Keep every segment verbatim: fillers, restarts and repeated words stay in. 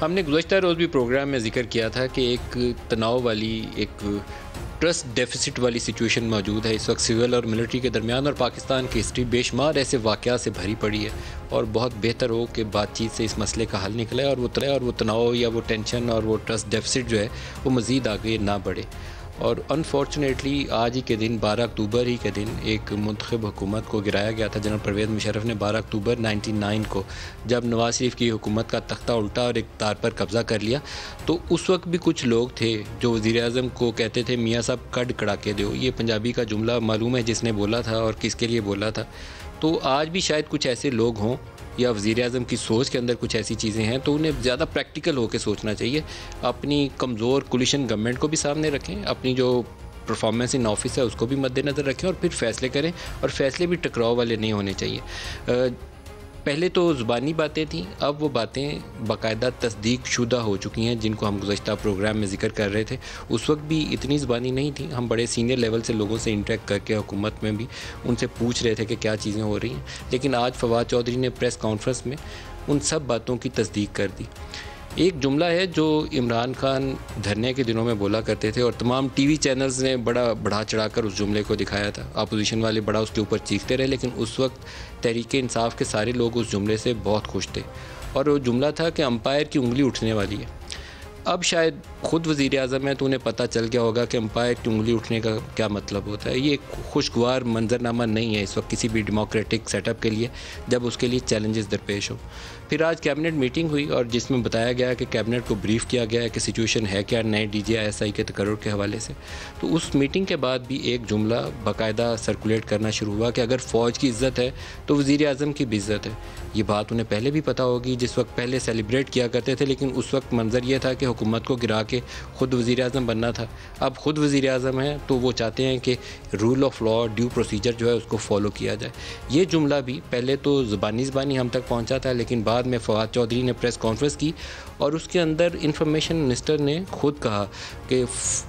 हमने गुज़श्ता रोज़ भी प्रोग्राम में ज़िक्र किया था कि एक तनाव वाली, एक ट्रस्ट डेफिसिट वाली सिचुएशन मौजूद है इस वक्त सिविल और मिलिट्री के दरमियान, और पाकिस्तान की हिस्ट्री बेशुमार ऐसे वाक़यात से भरी पड़ी है और बहुत बेहतर हो कि बातचीत से इस मसले का हल निकले और वो तले और वो तनाव या वो टेंशन और वो ट्रस्ट डेफिसिट जो है वो मज़ीद आगे ना बढ़े। और अनफॉर्चुनेटली आज ही के दिन बारह अक्टूबर ही के दिन एक मुंतखब हुकूमत को गिराया गया था। जनरल परवेज़ मुशर्रफ ने बारह अक्टूबर निन्यानवे को जब नवाज शरीफ की हुकूमत का तख्ता उल्टा और इक़्तिदार पर कब्ज़ा कर लिया, तो उस वक्त भी कुछ लोग थे जो वज़ीर आज़म को कहते थे मियाँ साहब कड कड़ा के दो। ये पंजाबी का जुमला मालूम है जिसने बोला था और किसके लिए बोला था। तो आज भी शायद कुछ ऐसे लोग हों या वज़ीर आज़म की सोच के अंदर कुछ ऐसी चीज़ें हैं, तो उन्हें ज़्यादा प्रैक्टिकल होकर सोचना चाहिए। अपनी कमज़ोर कोलिशन गवर्नमेंट को भी सामने रखें, अपनी जो परफॉर्मेंस इन ऑफिस है उसको भी मद्देनज़र रखें और फिर फ़ैसले करें, और फ़ैसले भी टकराव वाले नहीं होने चाहिए। पहले तो ज़ुबानी बातें थीं, अब वो बातें बाकायदा तस्दीक शुदा हो चुकी हैं जिनको हम गुज़श्ता प्रोग्राम में ज़िक्र कर रहे थे। उस वक्त भी इतनी ज़ुबानी नहीं थी, हम बड़े सीनियर लेवल से लोगों से इंटरेक्ट करके हुकूमत में भी उनसे पूछ रहे थे कि क्या चीज़ें हो रही हैं। लेकिन आज फवाद चौधरी ने प्रेस कॉन्फ्रेंस में उन सब बातों की तस्दीक कर दी। एक जुमला है जो इमरान खान धरने के दिनों में बोला करते थे और तमाम टीवी चैनल्स ने बड़ा बढ़ा चढ़ाकर उस जुमले को दिखाया था। अपोजिशन वाले बड़ा उसके ऊपर चीखते रहे, लेकिन उस वक्त तहरीक इंसाफ के सारे लोग उस जुमले से बहुत खुश थे और वो जुमला था कि अंपायर की उंगली उठने वाली है। अब शायद ख़ुद वज़ीर आज़म है तो उन्हें पता चल गया होगा कि अंपायर की उंगली उठने का क्या मतलब होता है। ये खुशगवार मंजरनामा नहीं है इस वक्त किसी भी डेमोक्रेटिक सेटअप के लिए जब उसके लिए चैलेंजेस दरपेश हो। फिर आज कैबिनेट मीटिंग हुई और जिसमें बताया गया कि कैबिनेट को ब्रीफ़ किया गया है कि सिचुएशन है क्या नए डी जी आई एस आई के तकर्रुर के हवाले से। तो उस मीटिंग के बाद भी एक जुमला बाकायदा सर्कुलेट करना शुरू हुआ कि अगर फ़ौज की इज़्ज़त है तो वज़ीर आज़म की भी इज़्ज़त है। ये बात उन्हें पहले भी पता होगी, जिस वक्त पहले सेलिब्रेट किया करते थे, लेकिन उस वक्त मंजर ये था कि हुकूमत को गिरा के ख़ुद वज़ीर आज़म बनना था। अब ख़ुद वज़ीर आज़म हैं तो वो चाहते हैं कि rule of law, due procedure जो है उसको फॉलो किया जाए। ये जुमला भी पहले तो ज़बानी ज़बानी हम तक पहुँचा था, लेकिन बाद में फवाद चौधरी ने प्रेस कॉन्फ्रेंस की और उसके अंदर इंफॉर्मेशन मिनिस्टर ने खुद कहा कि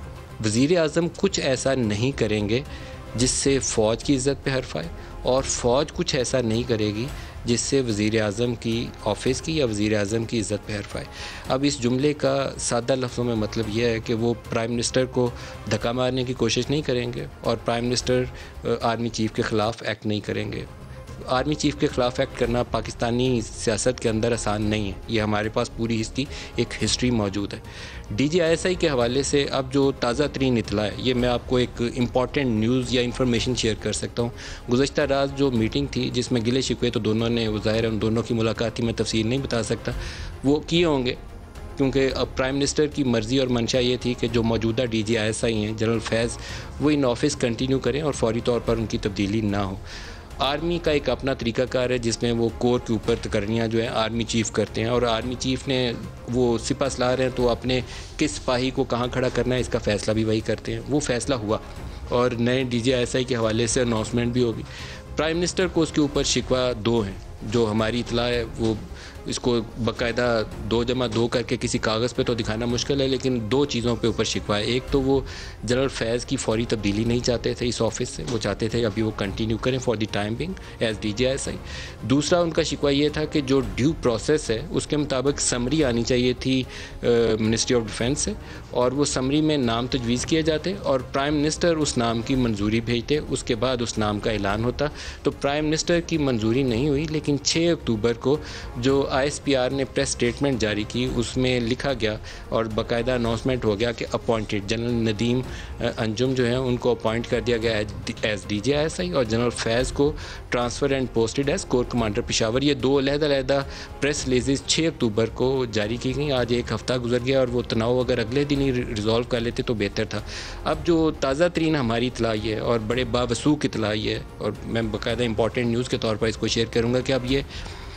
वज़ीर आज़म कुछ ऐसा नहीं करेंगे जिससे फ़ौज की इज़्ज़त पे हर्फ आए, और फ़ौज कुछ ऐसा नहीं करेगी जिससे वज़ीर आज़म की ऑफ़िस की या वज़ीर आज़म की इज़्ज़त पे हर्फ आए। अब इस जुमले का सादा लफ्ज़ों में मतलब यह है कि वो प्राइम मिनिस्टर को धक्का मारने की कोशिश नहीं करेंगे और प्राइम मिनिस्टर आर्मी चीफ़ के ख़िलाफ़ एक्ट नहीं करेंगे। आर्मी चीफ़ के ख़िलाफ़ एक्ट करना पाकिस्तानी सियासत के अंदर आसान नहीं है, ये हमारे पास पूरी इसकी एक हिस्ट्री मौजूद है। डी जी आई एस आई के हवाले से अब जो ताज़ा तरीन इतला है, ये मैं आपको एक इम्पॉर्टेंट न्यूज़ या इन्फॉर्मेशन शेयर कर सकता हूँ। गुज़श्ता रात जो मीटिंग थी जिसमें गिले शिकवे तो दोनों ने, वो ज़ाहिर है उन दोनों की मुलाकात थी, मैं तफसील नहीं बता सकता वो किए होंगे, क्योंकि अब प्राइम मिनिस्टर की मर्ज़ी और मंशा ये थी कि जो मौजूदा डी जी आई एस आई हैं जनरल फैज़, वो इन ऑफिस कंटिन्यू करें और फौरी तौर पर उनकी तब्दीली ना हो। आर्मी का एक अपना तरीक़ाकार है जिसमें वो कोर के ऊपर तकर्रियाँ जो है आर्मी चीफ़ करते हैं, और आर्मी चीफ़ ने वो सिपा सलार हैं तो अपने किस सिपाही को कहाँ खड़ा करना है इसका फ़ैसला भी वही करते हैं। वो फ़ैसला हुआ और नए डी जी आई एस आई के हवाले से अनाउंसमेंट भी होगी। प्राइम मिनिस्टर को उसके ऊपर शिकवा दो हैं, जो हमारी इतला है वो इसको बाकायदा दो जमा दो करके किसी कागज़ पे तो दिखाना मुश्किल है, लेकिन दो चीज़ों पे ऊपर शिकवा है। एक तो वो जनरल फैज़ की फौरी तब्दीली नहीं चाहते थे इस ऑफिस से, वो चाहते थे अभी वो कंटिन्यू करें for the time being as D G I S I. दूसरा उनका शिकवा ये था कि जो ड्यू प्रोसेस है उसके मुताबिक समरी आनी चाहिए थी मिनिस्ट्री ऑफ डिफेंस से, और वो समरी में नाम तजवीज़ किए जाते और प्राइम मिनिस्टर उस नाम की मंजूरी भेजते, उसके बाद उस नाम का ऐलान होता। तो प्राइम मिनिस्टर की मंजूरी नहीं हुई, लेकिन छः अक्टूबर को जो आई एस पी आर ने प्रेस स्टेटमेंट जारी की उसमें लिखा गया और बाकायदा अनाउंसमेंट हो गया कि अपॉइंटेड जनरल नदीम अंजुम जो है उनको अपॉइंट कर दिया गया as D G I S I और जनरल फैज़ को transfer and posted as corps commander Peshawar. ये दो अलग-अलग प्रेस रिलीज़ छः अक्टूबर को जारी की गई। आज एक हफ़्ता गुजर गया और वो तनाव अगर अगले दिन ही रिजॉल्व कर लेते तो बेहतर था। अब जो ताज़ा तरीन हमारी इतला है और बड़े बावसूख इतला है, और मैं बाकायदा इंपॉर्टेंट न्यूज़ के तौर पर इसको शेयर करूँगा कि अब ये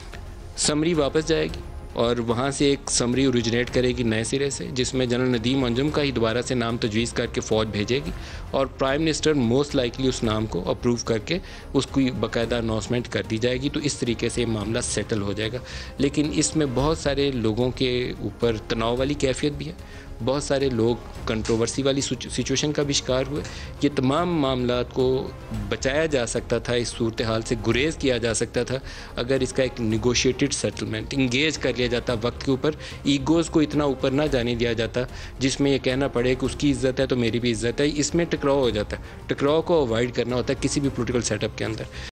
समरी वापस जाएगी और वहाँ से एक समरी ओरिजिनेट करेगी नए सिरे से, जिसमें जनरल नदीम अंजुम का ही दोबारा से नाम तजवीज़ करके फ़ौज भेजेगी और प्राइम मिनिस्टर मोस्ट लाइकली उस नाम को अप्रूव करके उसकी बाकायदा अनाउंसमेंट कर दी जाएगी। तो इस तरीके से मामला सेटल हो जाएगा। लेकिन इसमें बहुत सारे लोगों के ऊपर तनाव वाली कैफियत भी है बहुत सारे लोग कंट्रोवर्सी वाली सिचुएशन का भी शिकार हुए। ये तमाम मामला को बचाया जा सकता था, इस सूरत हाल से गुरेज किया जा सकता था अगर इसका एक निगोशिएटेड सेटलमेंट इंगेज कर लिया जाता वक्त के ऊपर, ईगोज़ को इतना ऊपर ना जाने दिया जाता जिसमें ये कहना पड़े कि उसकी इज़्ज़त है तो मेरी भी इज़्ज़त है। इसमें टकराव हो जाता है। टकराव को अवॉइड करना होता है किसी भी पॉलिटिकल सेटअप के अंदर।